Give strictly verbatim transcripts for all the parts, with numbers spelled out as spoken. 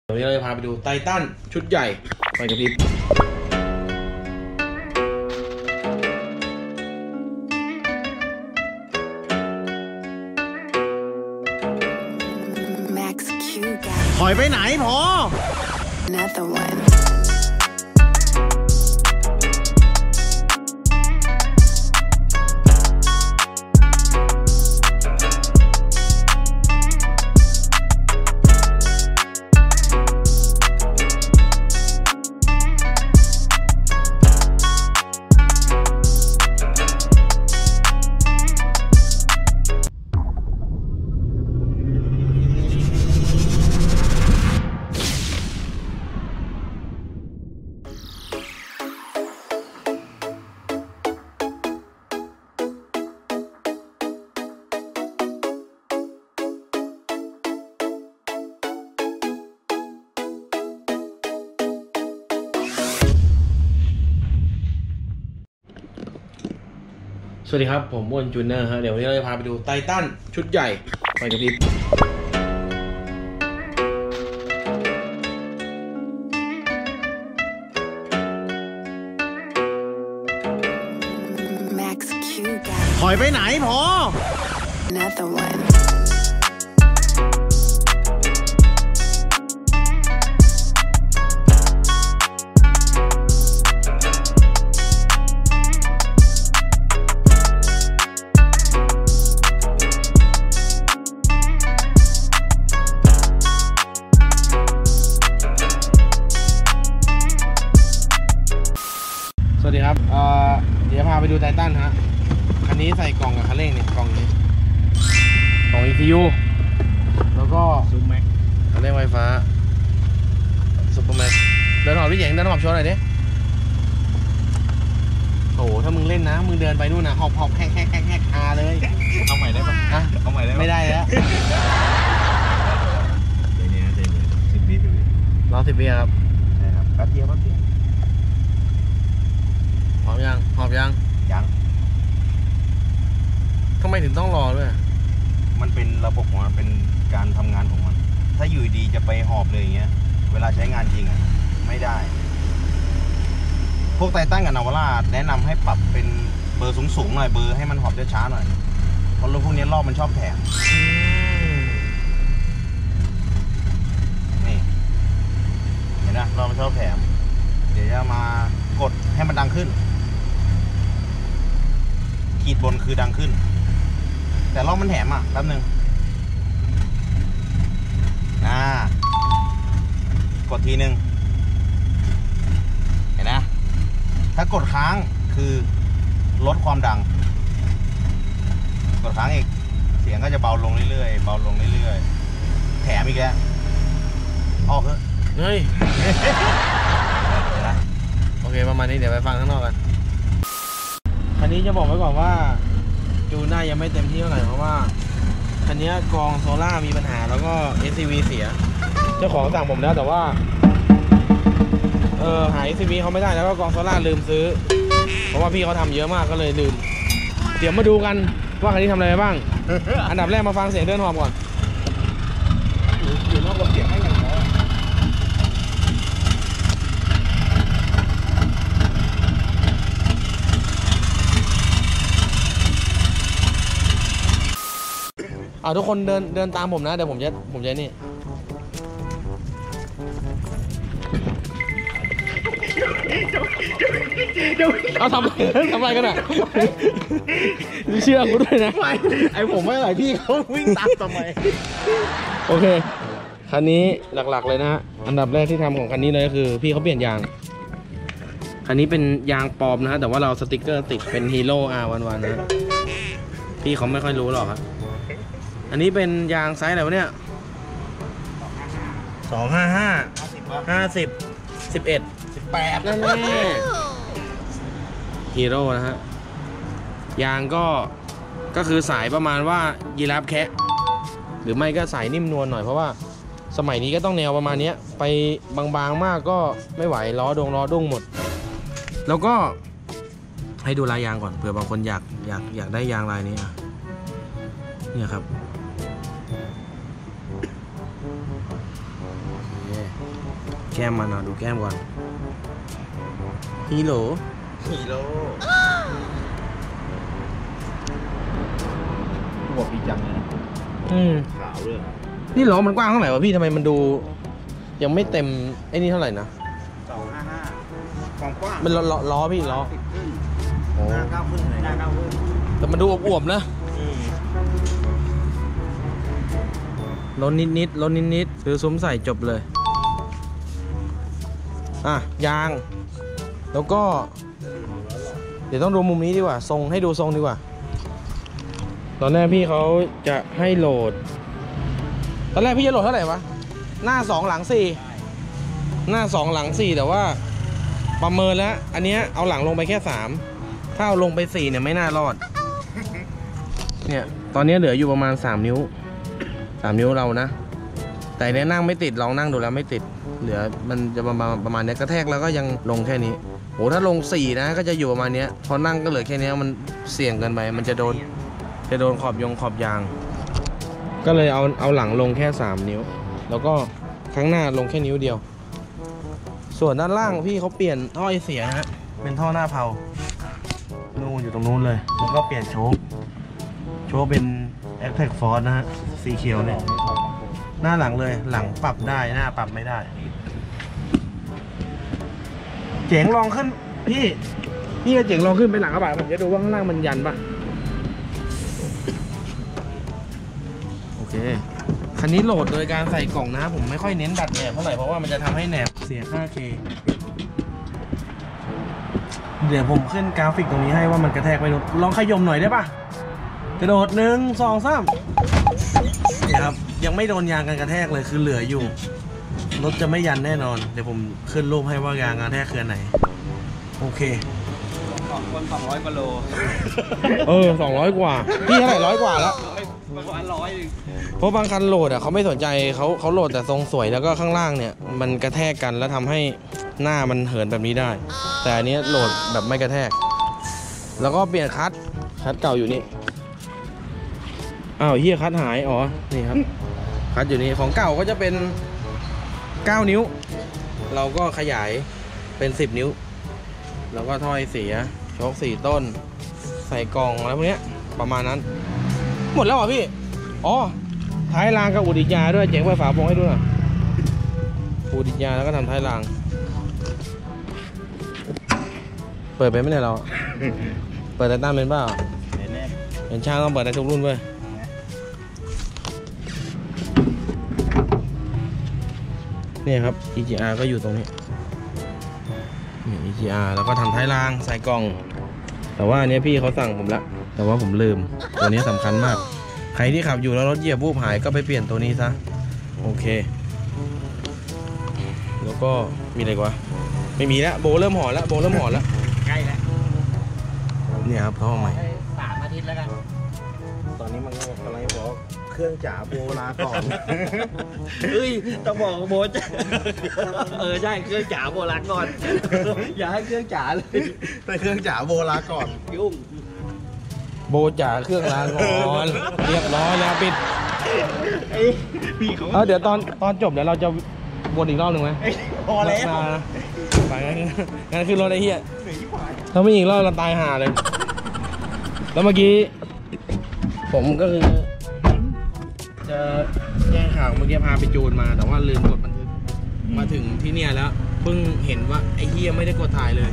วันนี้เราจะพาไปดูไททันชุดใหญ่ไฟกระพริบถอยไปไหนพอสวัสดีครับผมอ้วนจูเนอร์ฮะเดี๋ยววันนี้เราจะพาไปดูไททันชุดใหญ่ไฟกระพริบถอยไปไหนพอสวัสดีครับเอ่อเดี๋ยวพาไปดูไททันฮะคันนี้ใส่กล่องกับคันเร่งเนี่ยกล่องนี้กล่อง อี ซี ยู แล้วก็ซูมแม็กคันเร่งไฟฟ้าซุปเปอร์แม็กเดินหอบพี่เจ๋งเดินหอบโชว์หน่อยดิโอ้โหถ้ามึงเล่นนะมึงเดินไปนู่นนะหอบหอบแฮกแฮกแฮกแฮกอาเลยเอาใหม่ได้ปะฮะเอาใหม่ได้ไม่ได้แล้วเดี๋ยวนี้เดี๋ยวนี้สิบวิรอสิบวิครับใช่ครับแป๊บเดียวแป๊บเดียวหอบยังหอบยังยังทำไมถึงต้องรอด้วยมันเป็นระบบของมันเป็นการทำงานของมันถ้าอยู่ดีจะไปหอบเลยอย่างเงี้ยเวลาใช้งานจริงอ่ะไม่ได้พวกไททันกับนาวาร่าแนะนำให้ปรับเป็นเบอร์สูงๆหน่อยเบอร์ให้มันหอบช้าๆหน่อยเพราะรถพวกนี้รอบมันชอบแถมนี่เห็นนะรอบมันชอบแถมเดี๋ยวจะมากดให้มันดังขึ้นขีดบนคือดังขึ้นแต่รอบมันแถมอ่ะแป๊บนึงอ่ากดทีนึงเห็นนะถ้ากดค้างคือลดความดังกดค้างอีกเสียงก็จะเบาลงเรื่อยๆเบาลงเรื่อยๆแถมอีกแล้วออกเถอะเฮ้ยโอเคประมาณนี้เดี๋ยวไปฟังข้างนอกกันคันนี้จะบอกไว้ก่อนว่าจูนหน้ายังไม่เต็มที่เท่าไหร่เพราะว่าคันนี้กองโซล่ามีปัญหาแล้วก็ เอส ซี วี เสียเจ้าของสั่งผมแล้วแต่ว่าเออหา เอส ซี วี เขาไม่ได้แล้วก็กองโซล่าลืมซื้อเพราะว่าพี่เขาทำเยอะมากก็เลยลืมเดี๋ยวมาดูกันว่าคันนี้ทำอะไรบ้างอันดับแรกมาฟังเสียงเดินหอบก่อนอยู่นอกกับเสียงให้อย่างน้อยอ่าทุกคนเดินเดินตามผมนะเดี๋ยวผมจะผมจะนี่เอาทำอะไรทำอะไรกันอ่ะเชื่อกูด้วยนะไอผมไม่ไหวพี่เขาวิ่งตามทำไมโอเคคันนี้หลักๆเลยนะฮะอันดับแรกที่ทำของคันนี้เลยก็คือพี่เขาเปลี่ยนยางคันนี้เป็นยางปลอมนะฮะแต่ว่าเราสติกเกอร์ติดเป็นฮีโร่ อาร์ วัน วันนะพี่เขาไม่ค่อยรู้หรอกครับอันนี้เป็นยางไซส์อะไรวะเนี่ยสองห้าห้าห้าสิบสิบเอ็ดสิบแปดนั่นแน่ฮีโร่นะฮะยางก็ก็คือสายประมาณว่ายีราฟแคะหรือไม่ก็สายนิ่มนวลหน่อยเพราะว่าสมัยนี้ก็ต้องแนวประมาณนี้ไปบางๆมากก็ไม่ไหวล้อดงล้อดุ้งหมดแล้วก็ให้ดูลายยางก่อนเผื่อบางคนอยากอยากอยากได้ยางลายนี้อ่ะเนี่ยครับก้มมันเอาดูแก้มก่อนฮีโร่ฮีโร่หัวปีจังเลยนะอืมขาวเลยนี่ล้อมันกว้างเท่าไหร่วะพี่ทำไมมันดูยังไม่เต็มไอ้นี่เท่าไหร่นะสองห้าห้าความกว้างมันล้อล้อพี่ล้อหน้าเก้าครึ่งเลยหน้าเก้าครึ่งแต่มันดูอวบๆนะล้นนิดๆล้นนิดๆซื้อซุ้มใส่จบเลยอ่ะยางแล้วก็เดี๋ยวต้องดูมุมนี้ดีกว่าทรงให้ดูทรงดีกว่าตอนแรกพี่เขาจะให้โหลดตอนแรกพี่จะโหลดเท่าไหร่วะหน้าสองหลังสี่หน้าสองหลังสี่แต่ว่าประเมินแล้วอันเนี้ยเอาหลังลงไปแค่สามถ้าเอาลงไปสี่เนี่ยไม่น่ารอดเนี่ยตอนนี้เหลืออยู่ประมาณสามนิ้วสามนิ้วเรานะแต่เนี้ยนั่งไม่ติดลองนั่งดูแล้วไม่ติดเหลือมันจะประมาณประมาณนี้กระแทกแล้วก็ยังลงแค่นี้โหถ้าลงสี่นะก็จะอยู่ประมาณนี้พอนั่งก็เหลือแค่นี้มันเสี่ยงเกินไปมันจะโดนจะโดนขอบยงขอบยางก็เลยเอาเอาหลังลงแค่สามนิ้วแล้วก็ข้างหน้าลงแค่นิ้วเดียวส่วนด้านล่างพี่เขาเปลี่ยนท่อไอเสียฮะเป็นท่อหน้าเผานู่นอยู่ตรงนู้นเลยแล้วก็เปลี่ยนโชคโชคเป็น แอคแท็ก ฟอร์ส นะฮะสีเขียวเนี่ยหน้าหลังเลยหลังปรับได้หน้าปรับไม่ได้เจ๋งลองขึ้นพี่พี่เจ๋งลองขึ้นไปหลังกระบะผมจะดูว่าข้างล่างมันยันปะโอเคคันนี้โหลดโดยการใส่กล่องนะผมไม่ค่อยเน้นดัดแหนบเท่าไหร่เพราะว่ามันจะทำให้แหนบเสียค่าเคเดี๋ยวผมขึ้นกราฟิกตรงนี้ให้ว่ามันกระแทกไปโดนลองขยมหน่อยได้ปะกระโดดหนึ่งสองสามนี่ครับยังไม่โดนยางกันกระแทกเลยคือเหลืออยู่รถจะไม่ยันแน่นอนเดี๋ยวผมขึ้นรูปให้ว่ายางกระแทกคือไหนโอเคสองคนสองร้อยกิโลเออสองร้อยกว่าพี่เท่าไหร่ร้อยกว่าแล้วบางคันร้อยเพราะบางคันโหลดอ่ะเขาไม่สนใจเขาเขาโหลดแต่ทรงสวยแล้วก็ข้างล่างเนี่ยมันกระแทกกันแล้วทำให้หน้ามันเหินแบบนี้ได้แต่อันนี้โหลดแบบไม่กระแทกแล้วก็เปลี่ยนคัทคัทเก่าอยู่นี่อ้าวเฮียคัทหายอ๋อนี่ครับคัทอยู่นี่ของเก่าก็จะเป็นเก้านิ้วเราก็ขยายเป็นสิบนิ้วแล้วก็ถ้อยเสียโชคสี่ต้นใส่กล่องอะไรพวกนี้ประมาณนั้นหมดแล้วเหรอพี่อ๋อท้ายรางกับอุดิยาด้วยเจ๋งไปฝาโปรงให้ดูหน่อยอุดิยาแล้วก็ทำท้ายรางเปิดไปไม่ได้เราเปิดแต่ตั้งเป็นเปล่าเป็นช่างต้องเปิดได้ทุกรุ่นเว้ยนี่ครับ อี จี อาร์ ก็อยู่ตรงนี้นี่ อี จี อาร์ แล้วก็ทำท้ายรางใส่กล่องแต่ว่าอันนี้พี่เขาสั่งผมละแต่ว่าผมลืมตัวนี้สำคัญมากใครที่ขับอยู่แล้วรถเหยียบวูบหายก็ไปเปลี่ยนตัวนี้ซะโอเคแล้วก็มีอะไรกว่าไม่มีแล้วโบเริ่มห่อแล้วโบเริ่มห่อแล้วใกล้แล้วเนี่ยครับท่อใหม่สามอาทิตย์แล้วกันตอนนี้มันกำลังบอกเครื่องจ๋าโบลาก่อนเฮ้ยต้องบอกโบจ๋าเออใช่เครื่องจ๋าโบลาก่อนอย่าให้เครื่องจ๋าเลยไปเครื่องจ๋าโบลาก่อนยุ่งโบจ๋าเครื่องลาก่อนเรียบร้อยแล้วปิดเออเดี๋ยวตอนตอนจบเดี๋ยวเราจะวนอีกรอบหนึ่งไหมพอแล้วไปงั้นงั้นขึ้นรถไอ้เหี้ยถ้าไม่อีกรอบเราตายห่าเลยแล้วเมื่อกี้ผมก็คือจะแจ้งข่าวเมื่อกี้พาไปจูนมาแต่ว่าลืมกดบันทึกมาถึงที่เนี่ยแล้วเพิ่งเห็นว่าไอ้เหี้ยไม่ได้กดถ่ายเลย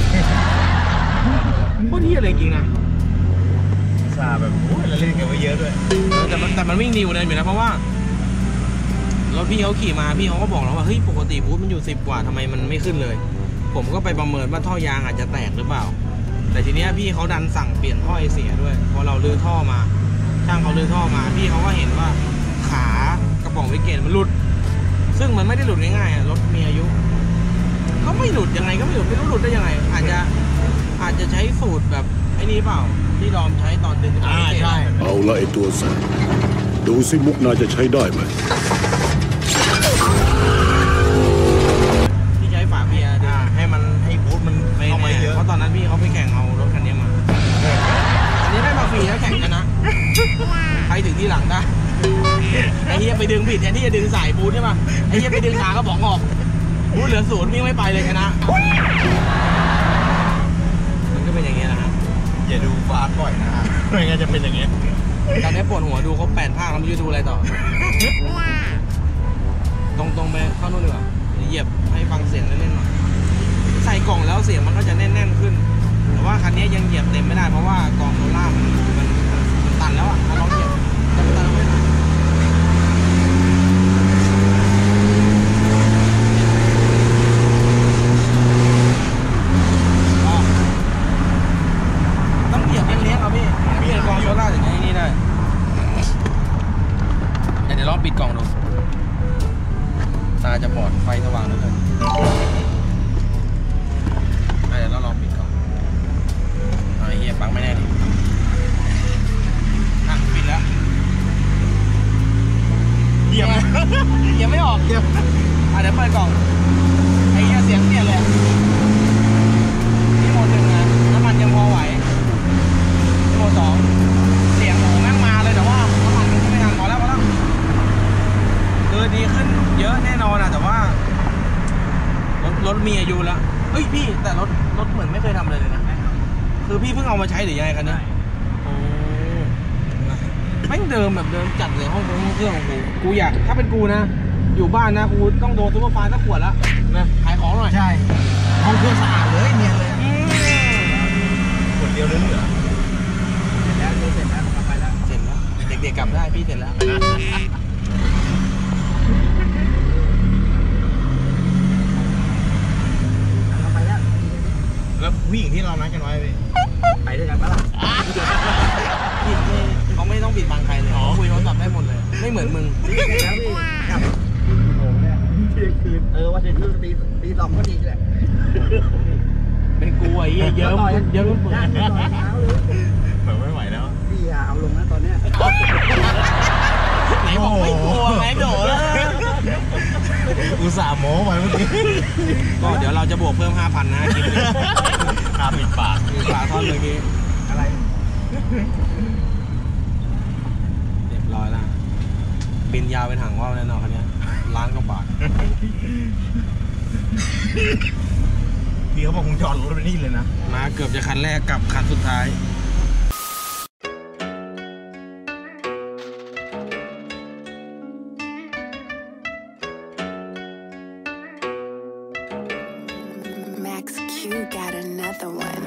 โคตรเหี้ยเลยจริงนะซาแบบโอ้ยเราเล่นกันไปเยอะด้วยแต่มันแต่มันวิ่งนิวเลยอยู่นะเพราะว่ารถพี่เขาขี่มาพี่เขาก็บอกแล้วว่าเฮ้ยปกติบูธมันอยู่สิบกว่าทำไมมันไม่ขึ้นเลยผมก็ไปประเมินว่าท่อยางอาจจะแตกหรือเปล่าแต่ทีเนี้ยพี่เขาดันสั่งเปลี่ยนท่อไอเสียด้วยพอเราลื้อท่อมาช่างเขาลื้อท่อมาพี่เขาก็เห็นว่าขากระป๋องวิกเกตมันหลุดซึ่งมันไม่ได้หลุดง่ายๆรถมีอายุเขาไม่หลุดยังไงก็ไม่หลุดไม่รู้หลุดได้ยังไงอาจจะอาจจะใช้สูตรแบบไอ้นี้เปล่าที่ดอมใช้ตอนดึงกระป๋องวิกเกตเอาละไอตัวแสบดูสิมุกนาจะใช้ได้ไหมที่ใช้ฝาเบียร์ให้มันให้บูทมันไม่เข้ามาเยอะเพราะตอนนั้นพี่เขาไปแข่งเอารถคันนี้มาอันนี้ได้มาฟรีแล้วแข่งกันนะใครถึงที่หลังได้ไอ้เหี้ยไปดึงผิดแทนที่จะดึงสายบูทใช่ป่ะไอ้เหี้ยไปดึงขาก็บอกออกพูดเหลือศูนย์พี่ไม่ไปเลยชนะมันก็เป็นอย่างเงี้ยนะฮะอย่าดูฟาสบ่อยนะฮะไม่งั้นจะเป็นอย่างเงี้ยตอนนี้ปวดหัวดูเขาแปดภาคแล้วไม่รู้จะดูอะไรต่อ ตรงตรงไปเข้านู่นดีกว่าเหยียบให้ฟังเสียงเล่นๆหน่อยใส่กล่องแล้วเสียงมันก็จะแน่นๆขึ้นแต่ว่าคันนี้ยังเหยียบเต็มไม่ได้เพราะว่ากล่องโซล่ามันมันมันตันแล้วอ่ะลองเหยียบจะไปเติมไม่ได้ต้องเหยียบเลี้ยงๆเอาพี่เปลี่ยนกล่องโซล่าอย่างนี้นี่ได้เดี๋ยวลองปิดกล่องดูตาจะบอดไฟสว่างเหลือเกินเดี๋ยวเราลองปิดกล่องไอ้เหี้ยปังไม่แน่ดิอ่ะปิดแล้วเยี่ยมเยี่ยมไม่ออกเยี่ยมอ่ะเดี๋ยวเปิดกล่องไอ้เหี้ยเสียงเปลี่ยนเลยนี่โหมดหนึ่งนะน้ำมันยังพอไหวนี่โหมดสองเสียงโหแม่งมาเลยแต่ว่าน้ำมันมันไม่ทันพอแล้วพอแล้วคือดีขึ้นเยอะแน่นอนอะแต่ว่ารถรถมีอายุแล้วเฮ้ยพี่แต่รถรถเหมือนไม่เคยทำเลยเลยนะคือพี่เพิ่งเอามาใช้หรือยังไงกันเนี่ยโอ้แม่งเดิมแบบเดิมจัดเลยห้องเครื่องของกูกูอยากถ้าเป็นกูนะอยู่บ้านนะกูต้องโดนซุปเปอร์ไฟล์สักขวดละนะขายของหน่อยใช่ห้องเครื่องสะอาดเลยเนียนเลยขวดเดียวเหลือเสร็จแล้วเสร็จแล้วกลับไปแล้วเสร็จแล้วเด็กๆกลับได้พี่เสร็จแล้วแล้วผู้หญิงที่เรานัดกันไว้ไปด้วยกันปะล่ะเขาไม่ต้องปิดบังใครเลยคุยโทรศัพท์ได้หมดเลยไม่เหมือนมึงแล้วพี่กับโอ้โหเนี่ยเที่ยงคืนเออว่าเที่ยงคืนตีตีสองก็ดีแหละเป็นกูไอ้เยอะเยอะเยอะเปิดเหมือนไม่ไหวแล้วพี่เอาลงนะตอนเนี้ยไหนบอกไม่กลัวไงโดดอุตส่าห์โม้ไว้เมื่อกี้ก็เดี๋ยวเราจะบวกเพิ่ม ห้าพัน นะคลิปนี้ค่าปิดปากปิดปากท่อนเมื่อกี้อะไรเรียบร้อยแล้วบินยาวเป็นหางว่าวแน่นอนคันนี้ล้านกว่าบาทพี่เขาบอกคงจอดรถไปนี่เลยนะมาเกือบจะคันแรกกับคันสุดท้าย Max Q got another one